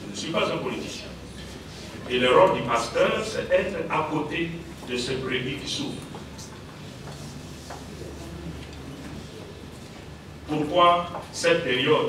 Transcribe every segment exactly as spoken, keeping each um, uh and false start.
Je ne suis pas un politicien. Et le rôle du pasteur, c'est être à côté de ce brebis qui souffre. Pourquoi cette période?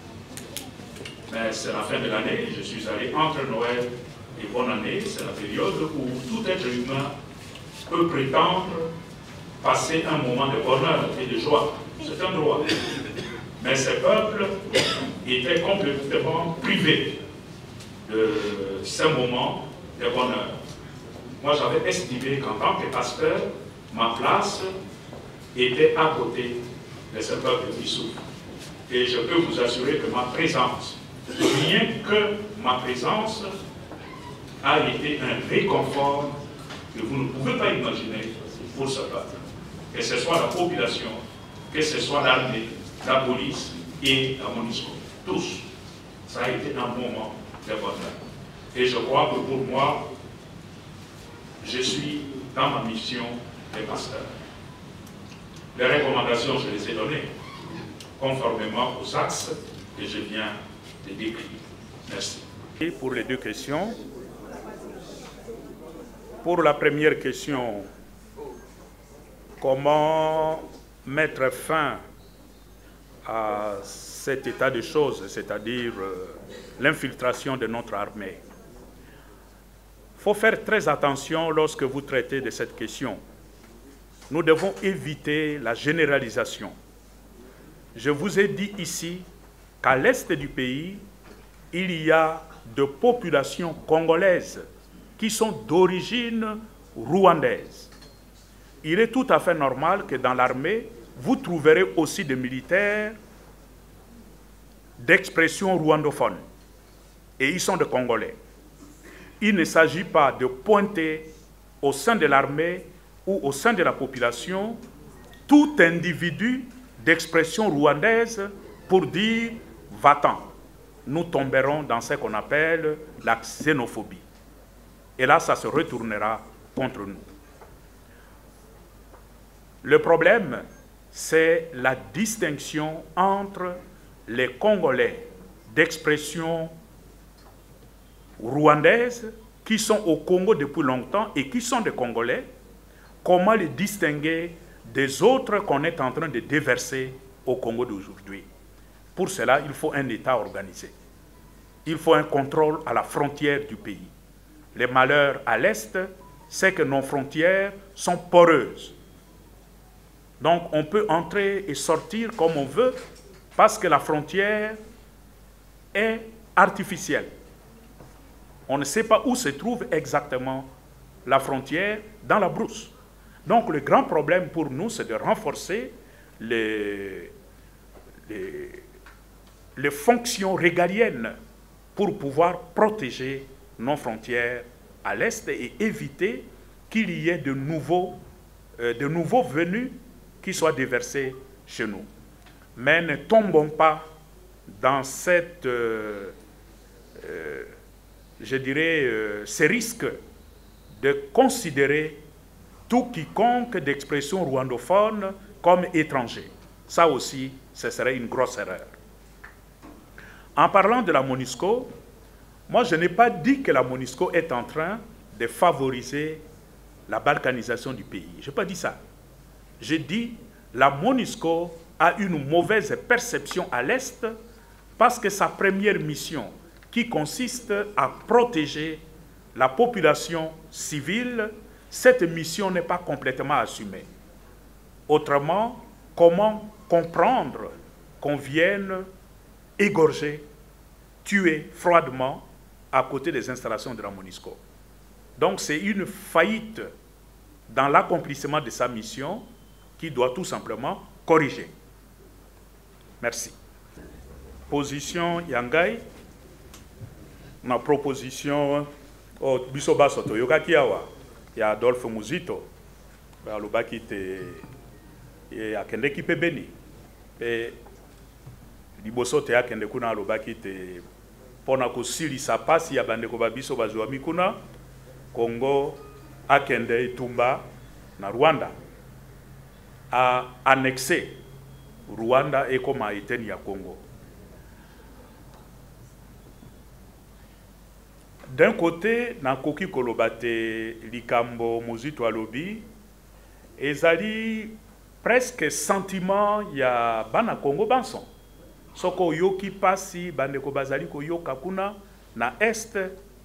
C'est la fin de l'année, je suis allé entre Noël et bonne année, c'est la période où tout être humain peut prétendre passer un moment de bonheur et de joie. C'est un droit. Mais ces peuples étaient complètement privés de ce moment de bonheur. Moi, j'avais estimé qu'en tant que pasteur, ma place était à côté de ce peuple qui souffre. Et je peux vous assurer que ma présence, rien que ma présence, a été un réconfort que vous ne pouvez pas imaginer pour ce peuple. Que ce soit la population, que ce soit l'armée, la police et la MONUSCO. Tous. Ça a été un moment de bonheur. Et je crois que pour moi, je suis dans ma mission de pasteur. Les recommandations, je les ai données, conformément aux axes que je viens de décrire. Merci. Et pour les deux questions, pour la première question, comment mettre fin à cet état de choses, c'est-à-dire euh, l'infiltration de notre armée? Il faut faire très attention lorsque vous traitez de cette question. Nous devons éviter la généralisation. Je vous ai dit ici qu'à l'est du pays, il y a de populations congolaises qui sont d'origine rwandaise. Il est tout à fait normal que dans l'armée, vous trouverez aussi des militaires d'expression rwandophone. Et ils sont des Congolais. Il ne s'agit pas de pointer au sein de l'armée ou au sein de la population tout individu d'expression rwandaise pour dire « va-t'en ». Nous tomberons dans ce qu'on appelle la xénophobie. Et là, ça se retournera contre nous. Le problème, c'est la distinction entre les Congolais d'expression rwandaise qui sont au Congo depuis longtemps et qui sont des Congolais. Comment les distinguer des autres qu'on est en train de déverser au Congo d'aujourd'hui? Pour cela, il faut un État organisé. Il faut un contrôle à la frontière du pays. Le malheur à l'Est, c'est que nos frontières sont poreuses. Donc, on peut entrer et sortir comme on veut parce que la frontière est artificielle. On ne sait pas où se trouve exactement la frontière dans la brousse. Donc, le grand problème pour nous, c'est de renforcer les, les, les fonctions régaliennes pour pouvoir protéger nos frontières à l'Est et éviter qu'il y ait de nouveaux, euh, de nouveaux venus qui soient déversés chez nous. Mais ne tombons pas dans cette, euh, euh, je dirais, euh, ces risques de considérer tout quiconque d'expression rwandophone comme étranger. Ça aussi, ce serait une grosse erreur. En parlant de la MONUSCO, moi je n'ai pas dit que la MONUSCO est en train de favoriser la balkanisation du pays. Je n'ai pas dit ça. J'ai dit que la MONUSCO a une mauvaise perception à l'Est parce que sa première mission, qui consiste à protéger la population civile, cette mission n'est pas complètement assumée. Autrement, comment comprendre qu'on vienne égorger, tuer froidement à côté des installations de la MONUSCO? Donc c'est une faillite dans l'accomplissement de sa mission qui doit tout simplement corriger. Merci. Position Yangai, ma proposition au Bisoba Soto Yokakiawa, il y a Adolphe Muzito, alobaki te akende ki pe beni pe liboso te akende kuna alobaki te pona kosilisa pasi ya bandeko ba biso bazwami kuna Congo akende itumba na Rwanda a annexé Rwanda ekoma eteni ya Congo. D'un côté, nakoki kolobate likambo muzito alobi, ezali presque sentiment ya bana Congo banson. Soko yoki pasi bandeko bazali ko yoka kuna na est,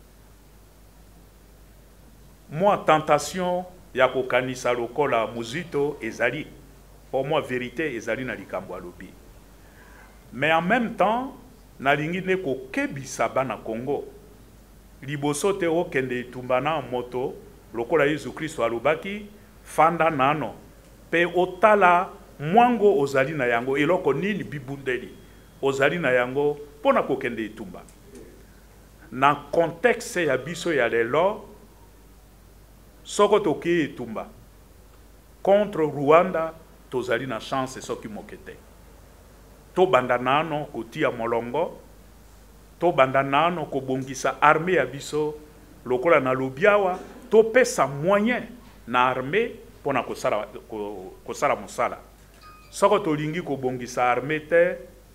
moi tentation ya kokanisa lokola muzito ezali. Pour moi vérité ezali na likambo alobi. Mais en même temps, nalingi ne ko kebisa bana Congo. Liboso te okende tumbana moto lokola Yesu Kristo alobaki fanda nano pe otala mwango ozali na yango eloko nini bibundeli ozali na yango pona kokende tumba na contexte ya biso ya lelo soko toki tumba contre Rwanda tozali na chance soki mokete to banda nano kotia molongo to banda nano ko bongisa armée ya biso lokola na lobiawa to pesa moyen na armée pona ko sala ko, ko sala mosala soko to lingi ko bongisa armée te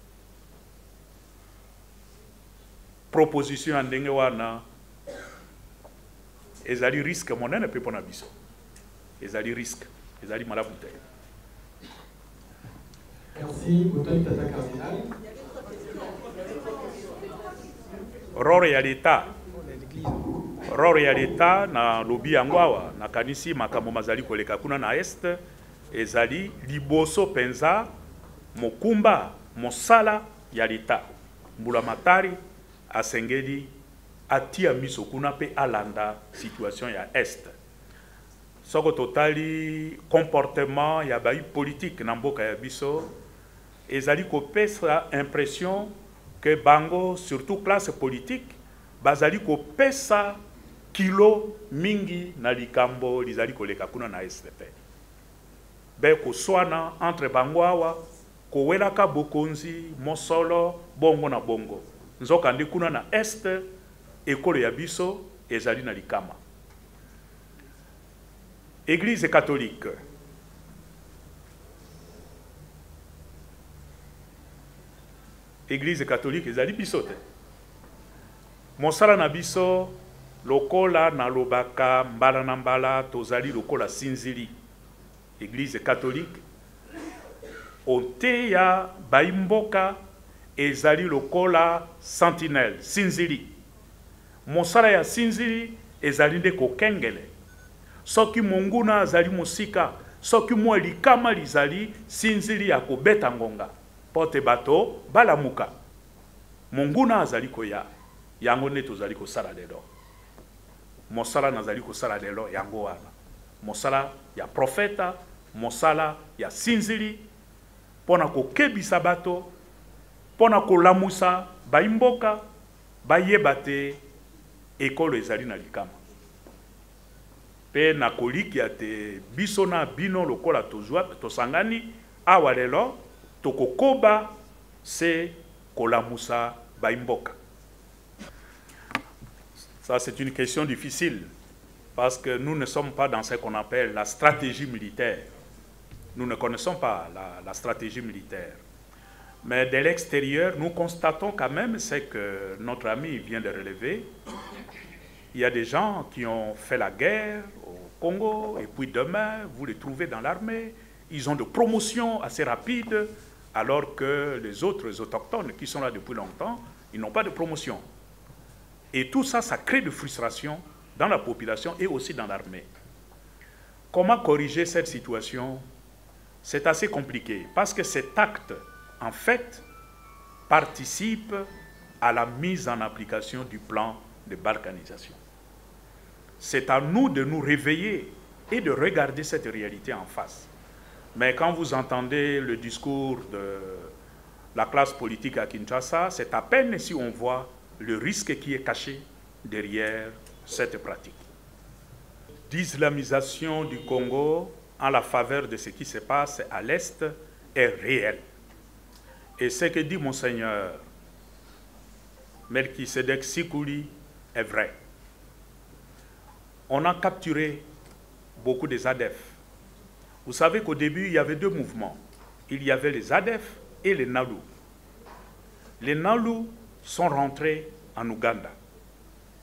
proposition ndenge wana ezali risque monene pe pona biso ezali risque ezali malabu te. Merci, Moutoni Tata Cardinal. Rore ya l'État, rore ya l'État na lobi yangwawa na kanisi makambo mazali koleka kuna na est ezali liboso penza mokumba mosala ya l'État mbula matari asengeli atia miso kuna pe alanda situation ya est soko totali comportement ya bai politique na mboka ya biso ezali kopesa impression que bango, surtout classe politique, bazali ko pesa kilo mingi na likambo lizali koleka kuna na S D P. Be ko swana entre bango awa ko welaka bokonzi mosolo bongo na bongo. Nzoka ndi kuna na est ekolo ya biso ezali na likama. Église catholique. Église catholique ezali biso te. Mosala na biso lokola na lobaka mbala na mbala tozali lokola sinzili. Église catholique oteya baimboka ezali lokola sentinelle sinzili. Mosala ya sinzili ezali nde kokengele. Soki monguna azali musika, soki mwa likama lizali sinzili ya kobeta ngonga. Pote bato balamuka monguna azali koya yango ne tozali kosala lelo mosala nazali kosala lelo yango wana mosala ya profeta mosala ya sinzili pona kokebisa bato pona kolamusa baimboka bayeba te ekolo ezali na likama pe na kolikia te biso na bino lokola tozwa tosangani awa lelo tokokoba se kolamusa baimboka. Ça c'est une question difficile parce que nous ne sommes pas dans ce qu'on appelle la stratégie militaire. Nous ne connaissons pas la, la stratégie militaire. Mais de l'extérieur, nous constatons quand même ce que notre ami vient de relever. Il y a des gens qui ont fait la guerre au Congo et puis demain, vous les trouvez dans l'armée. Ils ont de promotions assez rapides. Alors que les autres autochtones qui sont là depuis longtemps, ils n'ont pas de promotion. Et tout ça, ça crée de frustration dans la population et aussi dans l'armée. Comment corriger cette situation? C'est assez compliqué, parce que cet acte, en fait, participe à la mise en application du plan de balkanisation. C'est à nous de nous réveiller et de regarder cette réalité en face. Mais quand vous entendez le discours de la classe politique à Kinshasa, c'est à peine si on voit le risque qui est caché derrière cette pratique. L'islamisation du Congo en la faveur de ce qui se passe à l'Est est réelle. Et ce que dit Monseigneur Melchisedek Sikouli est vrai. On a capturé beaucoup des A D F. Vous savez qu'au début, il y avait deux mouvements. Il y avait les A D F et les Nalu. Les Nalu sont rentrés en Ouganda.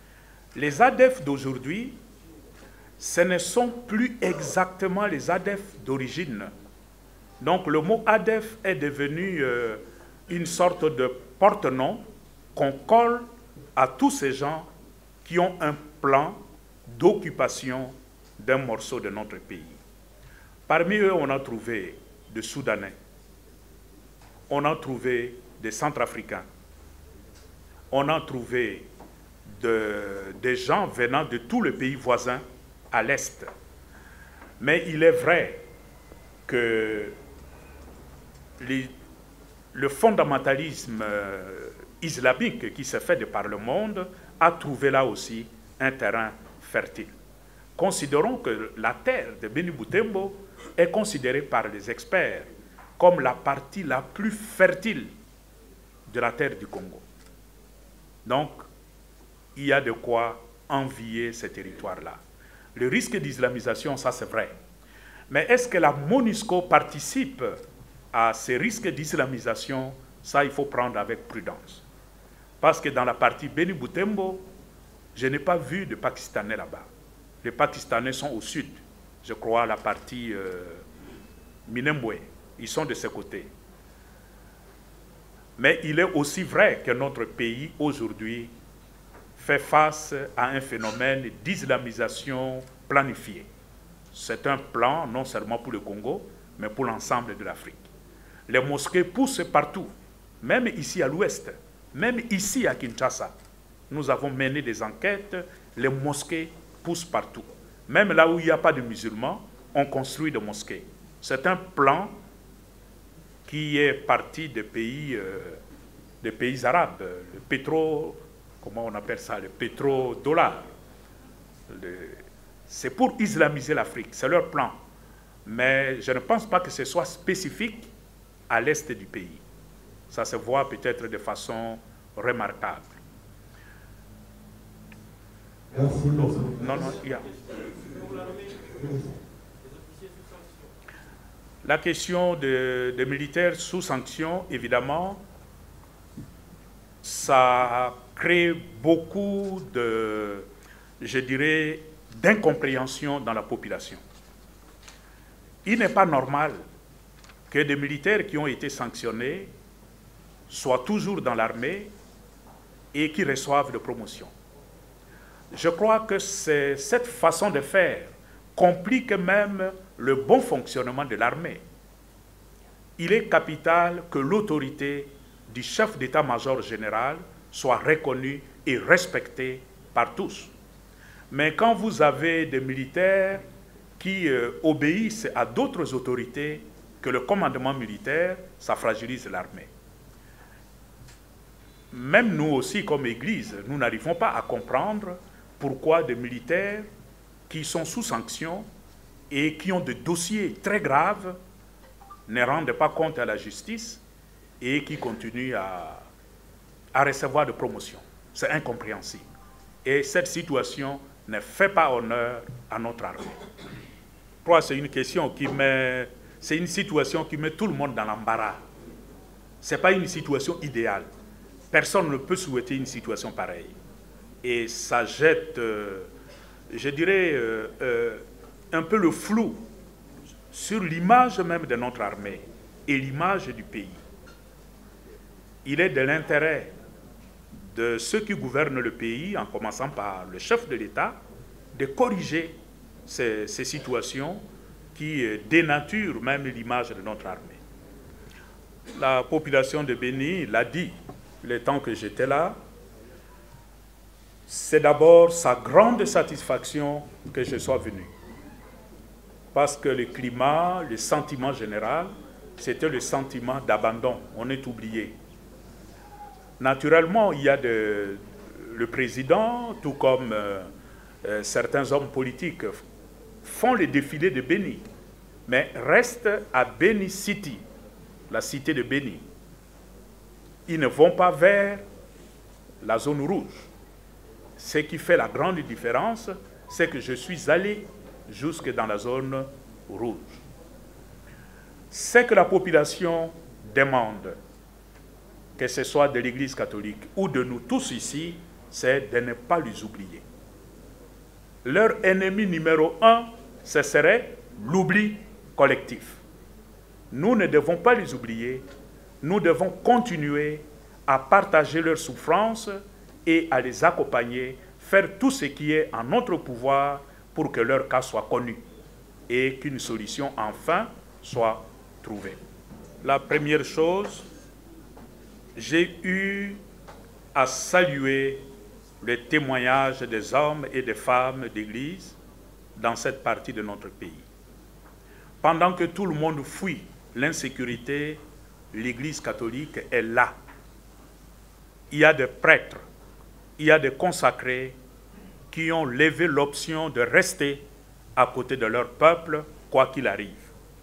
Les A D F d'aujourd'hui, ce ne sont plus exactement les A D F d'origine. Donc le mot A D F est devenu euh, une sorte de porte-nom qu'on colle à tous ces gens qui ont un plan d'occupation d'un morceau de notre pays. Parmi eux, on a trouvé des Soudanais, on a trouvé des Centrafricains, on a trouvé de, des gens venant de tous les pays voisins à l'Est. Mais il est vrai que les, le fondamentalisme euh, islamique qui s'est fait de par le monde a trouvé là aussi un terrain fertile. Considérons que la terre de Béni Boutembo est considérée par les experts comme la partie la plus fertile de la terre du Congo. Donc, il y a de quoi envier ces territoires-là. Le risque d'islamisation, ça c'est vrai. Mais est-ce que la MONUSCO participe à ces risques d'islamisation? Ça, il faut prendre avec prudence. Parce que dans la partie Béni Boutembo, je n'ai pas vu de Pakistanais là-bas. Les Pakistanais sont au sud, je crois, la partie euh, Minembwe. Ils sont de ce côté. Mais il est aussi vrai que notre pays, aujourd'hui, fait face à un phénomène d'islamisation planifié. C'est un plan non seulement pour le Congo, mais pour l'ensemble de l'Afrique. Les mosquées poussent partout, même ici à l'ouest, même ici à Kinshasa. Nous avons mené des enquêtes, les mosquées poussent partout. Même là où il n'y a pas de musulmans, on construit des mosquées. C'est un plan qui est parti des pays, euh, des pays arabes, le pétro, comment on appelle ça, le pétrodollar. C'est pour islamiser l'Afrique, c'est leur plan. Mais je ne pense pas que ce soit spécifique à l'est du pays. Ça se voit peut-être de façon remarquable. Merci. Non, non, non, il y a. La question des de militaires sous sanction, évidemment, ça crée beaucoup de, je dirais, d'incompréhension dans la population. Il n'est pas normal que des militaires qui ont été sanctionnés soient toujours dans l'armée et qui reçoivent de promotion. Je crois que cette façon de faire complique même le bon fonctionnement de l'armée. Il est capital que l'autorité du chef d'état-major général soit reconnue et respectée par tous. Mais quand vous avez des militaires qui euh, obéissent à d'autres autorités que le commandement militaire, ça fragilise l'armée. Même nous aussi, comme Église, nous n'arrivons pas à comprendre pourquoi des militaires qui sont sous sanction et qui ont des dossiers très graves ne rendent pas compte à la justice et qui continuent à, à recevoir de promotions. C'est incompréhensible. Et cette situation ne fait pas honneur à notre armée. Je crois que c'est une question qui met, c'est une situation qui met tout le monde dans l'embarras. Ce n'est pas une situation idéale. Personne ne peut souhaiter une situation pareille. Et ça jette, euh, je dirais, euh, euh, un peu le flou sur l'image même de notre armée et l'image du pays. Il est de l'intérêt de ceux qui gouvernent le pays, en commençant par le chef de l'État, de corriger ces, ces situations qui dénaturent même l'image de notre armée. La population de Béni l'a dit, le temps que j'étais là, c'est d'abord sa grande satisfaction que je sois venu. Parce que le climat, le sentiment général, c'était le sentiment d'abandon. On est oublié. Naturellement, il y a de, le président, tout comme euh, euh, certains hommes politiques, font le défilé de Béni, mais restent à Béni City, la cité de Béni. Ils ne vont pas vers la zone rouge. Ce qui fait la grande différence, c'est que je suis allé jusque dans la zone rouge. Ce que la population demande, que ce soit de l'Église catholique ou de nous tous ici, c'est de ne pas les oublier. leur ennemi numéro un, ce serait l'oubli collectif. Nous ne devons pas les oublier, nous devons continuer à partager leurs souffrances et à les accompagner, faire tout ce qui est en notre pouvoir pour que leur cas soit connu et qu'une solution enfin soit trouvée. La première chose, j'ai eu à saluer le témoignage des hommes et des femmes d'Église dans cette partie de notre pays. Pendant que tout le monde fuit l'insécurité, l'Église catholique est là. Il y a des prêtres, il y a des consacrés qui ont levé l'option de rester à côté de leur peuple, quoi qu'il arrive.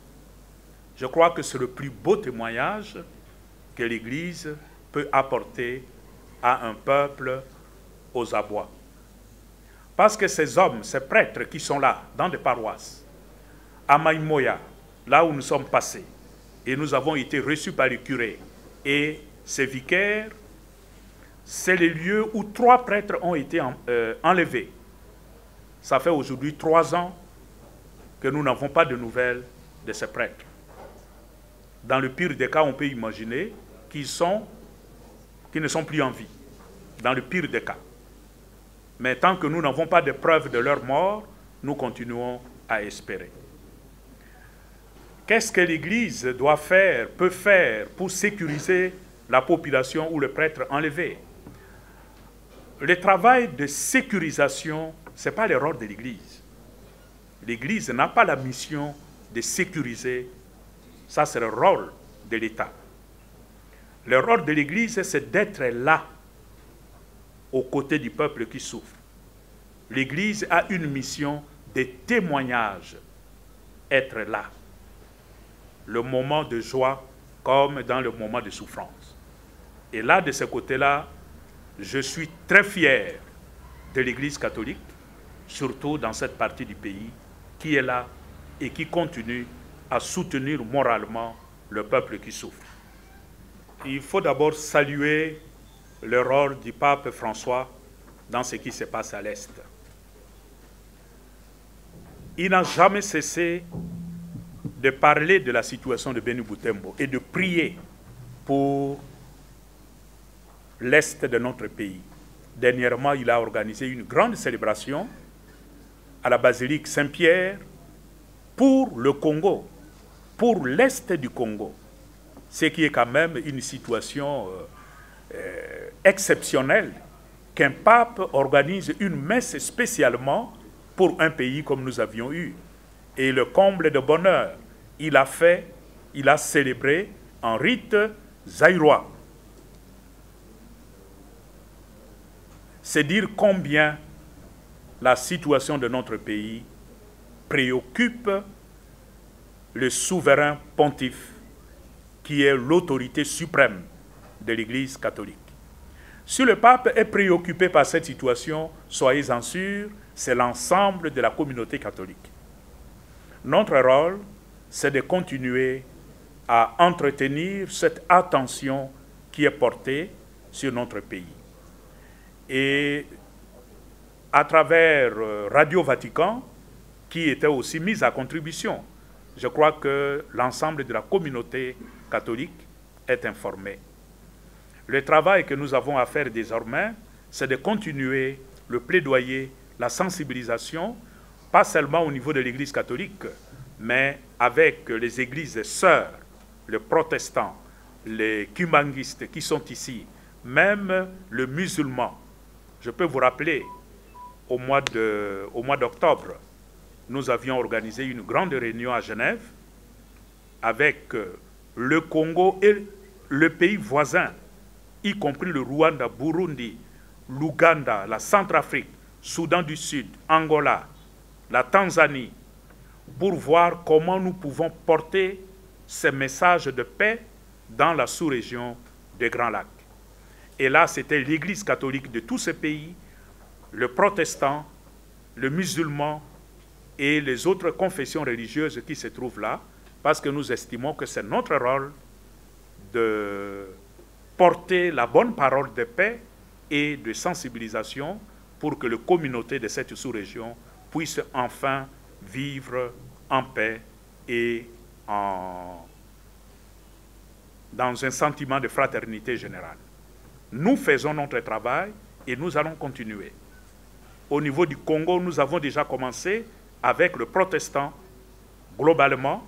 Je crois que c'est le plus beau témoignage que l'Église peut apporter à un peuple aux abois. Parce que ces hommes, ces prêtres qui sont là, dans des paroisses, à Maïmoya, là où nous sommes passés, et nous avons été reçus par les curés, et ces vicaires, c'est les lieux où trois prêtres ont été en, euh, enlevés. Ça fait aujourd'hui trois ans que nous n'avons pas de nouvelles de ces prêtres. Dans le pire des cas, on peut imaginer qu'ils sont, qu'ils ne sont plus en vie. Dans le pire des cas. Mais tant que nous n'avons pas de preuves de leur mort, nous continuons à espérer. Qu'est-ce que l'Église doit faire, peut faire pour sécuriser la population ou le prêtre enlevé? Le travail de sécurisation, ce n'est pas le rôle de l'Église. L'Église n'a pas la mission de sécuriser. Ça, c'est le rôle de l'État. Le rôle de l'Église, c'est d'être là, aux côtés du peuple qui souffre. L'Église a une mission de témoignage, être là. Le moment de joie comme dans le moment de souffrance. Et là, de ce côté-là, je suis très fier de l'Église catholique, surtout dans cette partie du pays, qui est là et qui continue à soutenir moralement le peuple qui souffre. Il faut d'abord saluer le rôle du pape François dans ce qui se passe à l'Est. Il n'a jamais cessé de parler de la situation de Béni Boutembo et de prier pour l'Est de notre pays. Dernièrement, il a organisé une grande célébration à la basilique Saint-Pierre pour le Congo, pour l'Est du Congo, ce qui est quand même une situation euh, euh, exceptionnelle qu'un pape organise une messe spécialement pour un pays comme nous avions eu. Et le comble de bonheur, il a fait, il a célébré en rite zaïrois. C'est dire combien la situation de notre pays préoccupe le souverain pontife, qui est l'autorité suprême de l'Église catholique. Si le pape est préoccupé par cette situation, soyez-en sûrs, c'est l'ensemble de la communauté catholique. Notre rôle, c'est de continuer à entretenir cette attention qui est portée sur notre pays. Et à travers Radio Vatican, qui était aussi mise à contribution, je crois que l'ensemble de la communauté catholique est informé. Le travail que nous avons à faire désormais, c'est de continuer le plaidoyer, la sensibilisation, pas seulement au niveau de l'Église catholique, mais avec les églises sœurs, les protestants, les kimbanguistes qui sont ici, même le musulman. Je peux vous rappeler, au mois de, au mois d'octobre, nous avions organisé une grande réunion à Genève avec le Congo et le pays voisin, y compris le Rwanda, Burundi, l'Ouganda, la Centrafrique, Soudan du Sud, Angola, la Tanzanie, pour voir comment nous pouvons porter ces messages de paix dans la sous-région des Grands Lacs. Et là, c'était l'Église catholique de tous ces pays, le protestant, le musulman et les autres confessions religieuses qui se trouvent là, parce que nous estimons que c'est notre rôle de porter la bonne parole de paix et de sensibilisation pour que les communautés de cette sous-région puissent enfin vivre en paix et en, dans un sentiment de fraternité générale. Nous faisons notre travail et nous allons continuer. Au niveau du Congo, nous avons déjà commencé avec le protestant, globalement,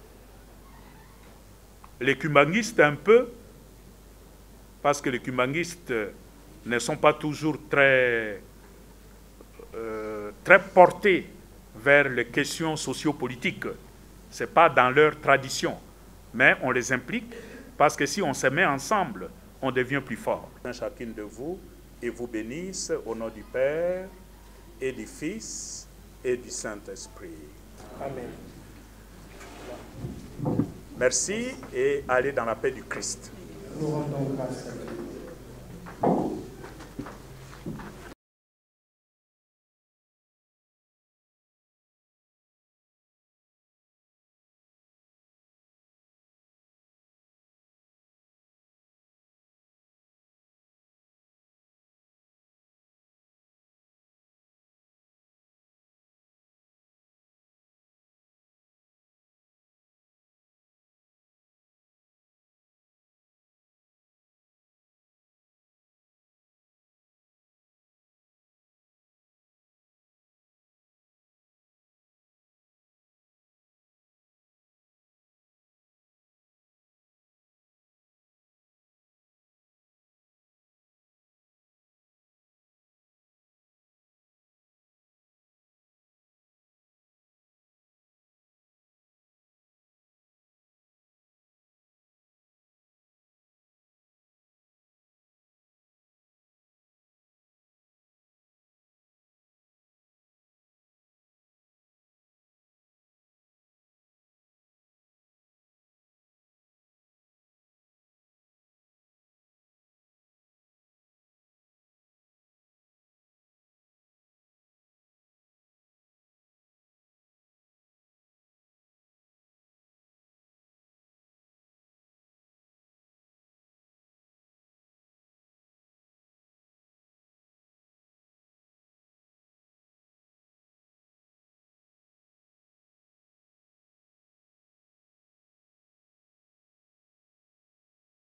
les kumangistes un peu, parce que les kumangistes ne sont pas toujours très, euh, très portés vers les questions sociopolitiques. Ce n'est pas dans leur tradition, mais on les implique parce que si on se met ensemble, on devient plus fort. Chacune de vous et vous bénisse au nom du Père et du Fils et du Saint-Esprit. Amen. Merci et allez dans la paix du Christ. Nous rendons grâce à Dieu.